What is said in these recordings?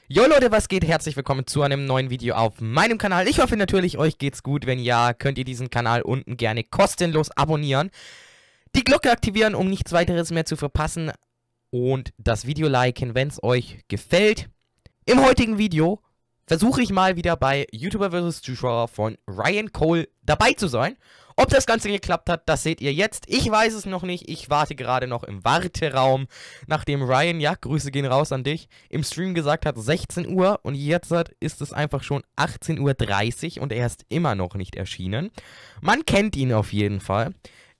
Jo Leute, was geht? Herzlich willkommen zu einem neuen Video auf meinem Kanal. Ich hoffe natürlich, euch geht's gut. Wenn ja, könnt ihr diesen Kanal unten gerne kostenlos abonnieren. Die Glocke aktivieren, um nichts weiteres mehr zu verpassen. Und das Video liken, wenn es euch gefällt. Im heutigen Video versuche ich mal wieder bei YouTuber vs. Zuschauer von Ryan Cole dabei zu sein. Ob das Ganze geklappt hat, das seht ihr jetzt. Ich weiß es noch nicht. Ich warte gerade noch im Warteraum, nachdem Ryan, ja, Grüße gehen raus an dich, im Stream gesagt hat 16 Uhr und jetzt ist es einfach schon 18:30 Uhr und er ist immer noch nicht erschienen. Man kennt ihn auf jeden Fall.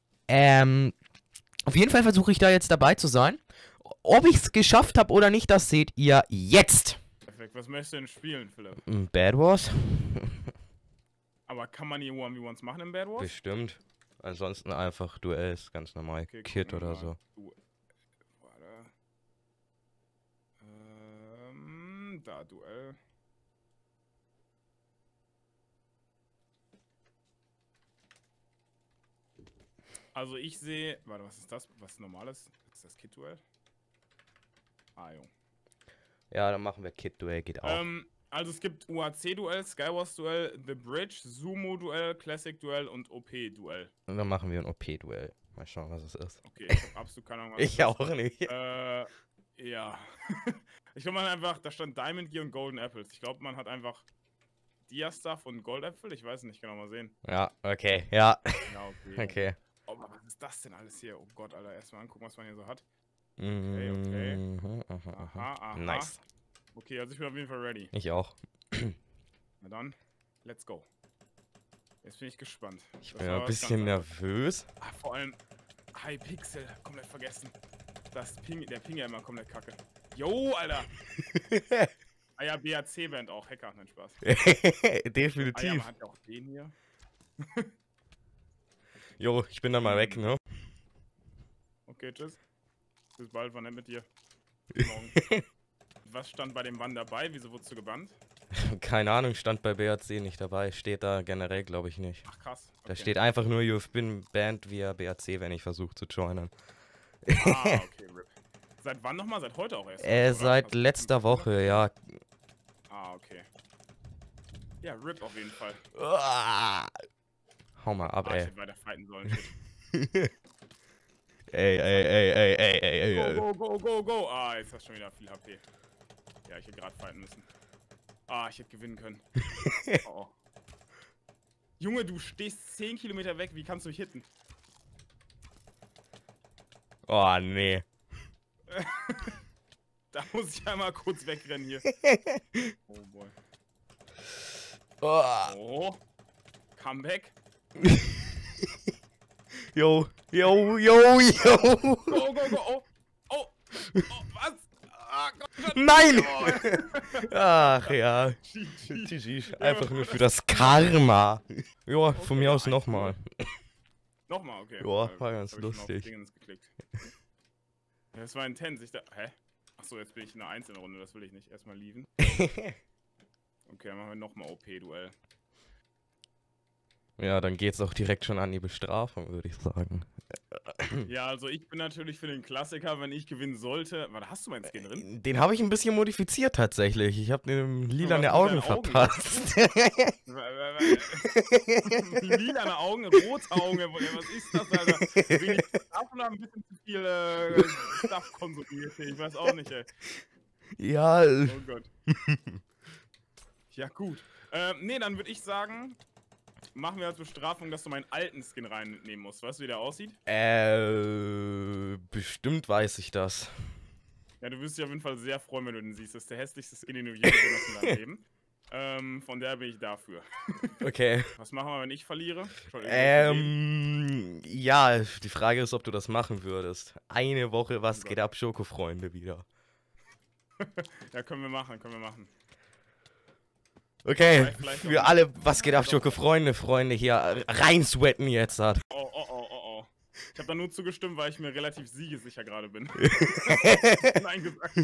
Auf jeden Fall versuche ich da jetzt dabei zu sein. Ob ich es geschafft habe oder nicht, das seht ihr jetzt. Perfekt. Was möchtest du denn spielen, Philipp? Bad Wars? Aber kann man hier 1v1s machen im Bad Wars? Bestimmt. Ansonsten einfach Duells, ganz normal. Okay, Kit oder so. Warte. Da, Duell. Also ich sehe... Warte, was ist das? Was Normales? Ist das Kit-Duell? Ah, jo. Ja, dann machen wir Kit-Duell, geht auch. Also es gibt UAC-Duell, Skywars-Duell, The Bridge, Sumo-Duell, Classic-Duell und OP-Duell. Und dann machen wir ein OP-Duell. Mal schauen, was es ist. Okay, ich hab absolut keine Ahnung, was Ich auch nicht. ja. Ich glaube, man hat einfach, da stand Diamond Gear und Golden Apples. Ich glaube, man hat einfach Dia-Stuff und Gold-Apfel. Ich weiß nicht, genau, mal sehen. Ja, okay, ja. Ja, okay. Okay. Oh, was ist das denn alles hier? Oh Gott, Alter, erstmal angucken, was man hier so hat. Okay. Aha. Nice. Okay, also ich bin auf jeden Fall ready. Ich auch. Na dann, let's go. Jetzt bin ich gespannt. Ich bin ein bisschen nervös. Ach, vor allem Hypixel, komplett vergessen. Der Ping ja immer komplett kacke. Jo, Alter! Ah ja, BAC-Band auch, Hacker, nein, Spaß. Definitiv. Ah ja, man hat ja auch den hier. Jo, ich bin dann mal weg, ne? Okay, tschüss. Bis bald, war nett mit dir. Bis morgen. Was stand bei dem Bann dabei? Wieso wurdest du gebannt? Keine Ahnung, stand bei BAC nicht dabei. Steht da generell, glaube ich, nicht. Ach krass. Okay. Da steht einfach nur, you've been banned via BAC, wenn ich versuche zu joinen. Ah, okay, RIP. Seit wann nochmal? Seit heute auch erst? Seit letzter Woche, ja. Ah, okay. Ja, RIP auf jeden Fall. Hau mal ab, Ich ey. hätte weiter fighten sollen. Shit. Ey. Go. Ah, jetzt hast du schon wieder viel HP. Ja, ich hätte gerade fighten müssen. Ah, ich hätte gewinnen können. Oh. Junge, du stehst 10 Kilometer weg. Wie kannst du mich hitten? Oh, nee. Da muss ich einmal kurz wegrennen hier. Oh boy. Oh. Comeback. Yo. Go. Oh, was? Ah, Gott. Nein! Oh. Ach ja. GG. Einfach nur für das Karma. Joa, Okay, von mir aus ja, nochmal. Nochmal, okay. Joa, war Jetzt ganz hab ich schon auf lustig. Dingens geklickt. Ja, das war intens. Hä? Achso, jetzt bin ich in einer einzelnen Runde. Das will ich nicht. Erstmal leaven. Okay, dann machen wir nochmal OP-Duell. Ja, dann geht's auch direkt schon an die Bestrafung, würde ich sagen. Ja, also ich bin natürlich für den Klassiker, wenn ich gewinnen sollte. Warte, hast du meinen Skin drin? Den habe ich ein bisschen modifiziert tatsächlich. Ich habe dem lilane mit Augen deinen Augen? verpasst. Lilane Augen, rote Augen, was ist das, Alter? Bin ich davon ein bisschen zu viel Stuff konsumiert? Ich weiß auch nicht, ey. Ja. Oh Gott. Ja, gut. Nee, dann würde ich sagen, machen wir als Bestrafung, dass du meinen alten Skin reinnehmen musst. Weißt du, wie der aussieht? Bestimmt weiß ich das. Ja, du wirst dich auf jeden Fall sehr freuen, wenn du den siehst. Das ist der hässlichste Skin, den du je gesehen hast in deinem Leben. Von der bin ich dafür. Okay. Was machen wir, wenn ich verliere? Ja, die Frage ist, ob du das machen würdest. Eine Woche, was geht ab, Schoko-Freunde wieder. Ja, können wir machen. Okay, für alle, was geht ab, Schoko-Freunde hier, reinsweaten jetzt. Oh. Ich habe da nur zugestimmt, weil ich mir relativ siegesicher gerade bin. Nein gesagt.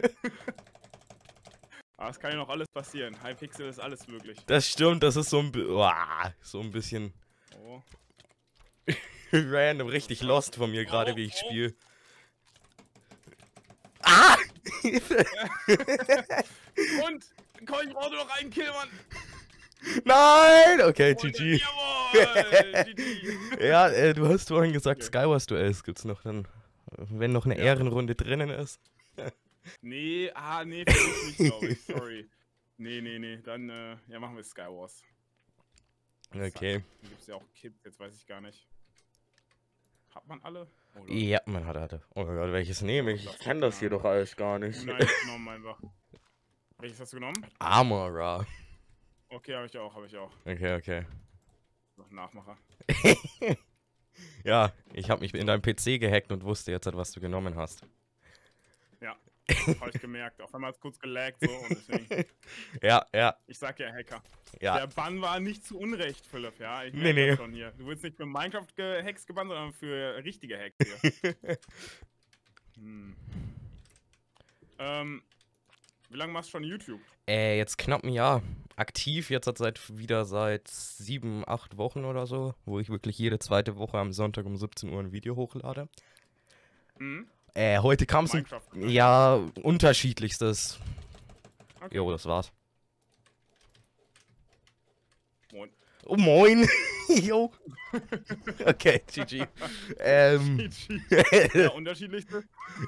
Aber es kann ja noch alles passieren. Hypixel ist alles möglich. Das stimmt, das ist so ein bisschen Oh. random, richtig lost von mir gerade, wie ich spiele. Ah! Und, komm, ich brauche nur noch einen Kill, Mann. Nein! Okay, Und, GG. Jawohl, GG. Ja, du hast vorhin gesagt, Okay. Skywars-Duells gibt's noch dann, wenn noch eine Ja. Ehrenrunde drinnen ist. Nee, nee, für mich nicht, glaube ich. Sorry. Nee. Dann, ja, machen wir Skywars. Okay. Dann gibt's ja auch Kids, jetzt weiß ich gar nicht. Hat man alle? Oder? Ja, man hatte. Oh Gott, welches nehme ich? Ich kenne das hier doch alles gar nicht. Nein, genommen einfach. Welches hast du genommen? Armora. Okay, habe ich auch. Okay. Noch Nachmacher. Ja, ich habe mich in deinem PC gehackt und wusste jetzt, was du genommen hast. Ja, habe ich gemerkt. Auf einmal hat es kurz gelaggt so und deswegen. Ja. Ich sag ja Hacker. Ja. Der Bann war nicht zu Unrecht, Philipp, ja. Ich Nee. merke das schon hier. Du willst nicht für Minecraft-Hacks gebannt, sondern für richtige Hacks hier. Wie lange machst du schon YouTube? Jetzt knapp ein Jahr. Aktiv jetzt seit 7, 8 Wochen oder so, wo ich wirklich jede zweite Woche am Sonntag um 17 Uhr ein Video hochlade. Heute kam es Minecraft. ja unterschiedlichstes. Okay. Jo, das war's. Moin. Oh moin. Jo. Okay, GG. Ja, unterschiedlichste.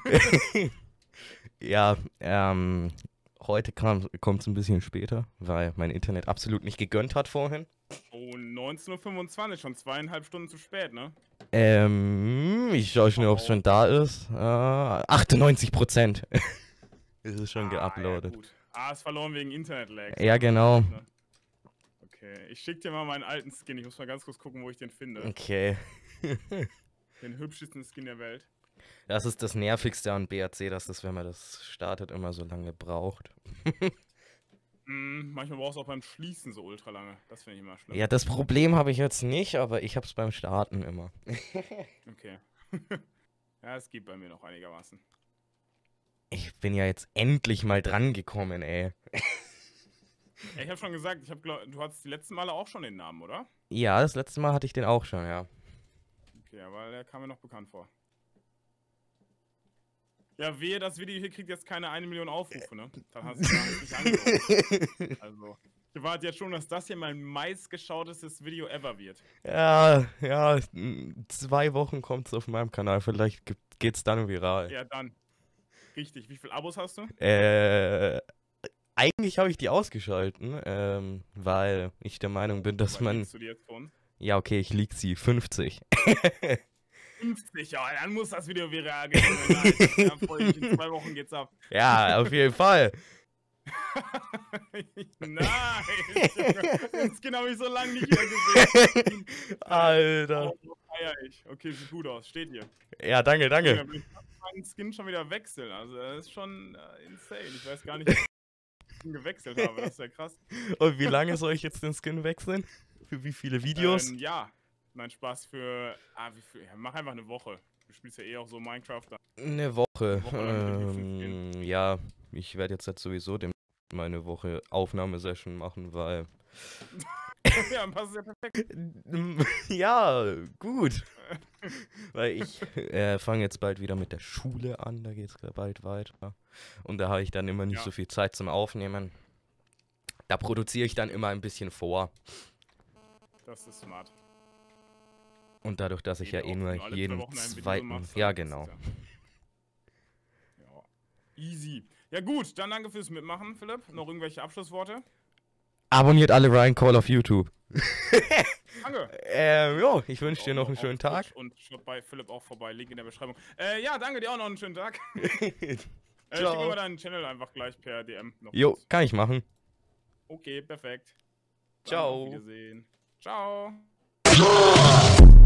Ja, heute kommt es ein bisschen später, weil mein Internet absolut nicht gegönnt hat vorhin. Oh, 19:25 Uhr, schon 2,5 Stunden zu spät, ne? Ich schaue schnell, ob es schon da ist. 98%. Es ist schon geuploadet. Ja, gut. Ist verloren wegen Internet-Lag. Ja, genau. Okay, ich schick dir mal meinen alten Skin. Ich muss mal ganz kurz gucken, wo ich den finde. Okay. Den hübschesten Skin der Welt. Das ist das Nervigste an BRC, dass das, wenn man das startet, immer so lange braucht. Manchmal brauchst du auch beim Schließen so ultra lange. Das finde ich immer schlimm. Ja, das Problem habe ich jetzt nicht, aber ich habe es beim Starten immer. Okay. Ja, es geht bei mir noch einigermaßen. Ich bin ja jetzt endlich mal dran gekommen, ey. Ja, ich habe schon gesagt, du hattest die letzten Male auch schon den Namen, oder? Ja, das letzte Mal hatte ich den auch schon, ja. Okay, aber der kam mir noch bekannt vor. Ja, wehe, das Video hier kriegt jetzt keine 1 Million Aufrufe, ne? Dann hast du gar nicht angeguckt. Also, ich warte jetzt schon, dass das hier mein meistgeschautestes Video ever wird. Ja, in 2 Wochen kommt es auf meinem Kanal, vielleicht geht's dann viral. Ja, dann. Richtig, wie viele Abos hast du? Eigentlich habe ich die ausgeschalten, weil ich der Meinung bin, dass man... Du die jetzt vor uns? Ja, okay, ich lieg sie, 50. 50, ja, dann muss das Video viral gehen. Ja, freue ich mich, in 2 Wochen geht's ab. Ja, auf jeden Fall. Nein! Den Skin habe ich so lange nicht mehr gesehen. Alter. Oh, so feier ich. Okay, sieht gut aus. Steht hier. Ja, danke. Ja, ich kann meinen Skin schon wieder wechseln. Also, das ist schon insane. Ich weiß gar nicht, ob ich den gewechselt habe. Das ist ja krass. Und wie lange soll ich jetzt den Skin wechseln? Für wie viele Videos? Ja. Nein, Spaß für. Wie viel? Ja, mach einfach eine Woche. Du spielst ja eh auch so Minecraft. Eine Woche. Lang Ja, ich werde jetzt sowieso mal eine Woche Aufnahmesession machen, weil. Ja, dann passt es ja perfekt. Ja, gut. Weil ich fange jetzt bald wieder mit der Schule an, da geht's bald weiter. Und da habe ich dann immer nicht so viel Zeit zum Aufnehmen. Da produziere ich dann immer ein bisschen vor. Das ist smart. Und dadurch, dass ich ja eh nur jeden zweiten... Ja, genau. Ja. Easy. Ja gut, dann danke fürs Mitmachen, Philipp. Noch irgendwelche Abschlussworte? Abonniert alle Ryan Call auf YouTube. Danke. Jo, ich wünsche dir noch einen schönen Tag. Und schaut bei Philipp auch vorbei, Link in der Beschreibung. Ja, danke dir auch noch einen schönen Tag. Schick mir mal deinen Channel einfach gleich per DM. Jo, kann ich machen. Okay, perfekt. Ciao. Auf Wiedersehen. Ciao.